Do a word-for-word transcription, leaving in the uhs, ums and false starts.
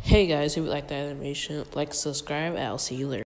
Hey guys, if you like the animation, like, subscribe, and I'll see you later.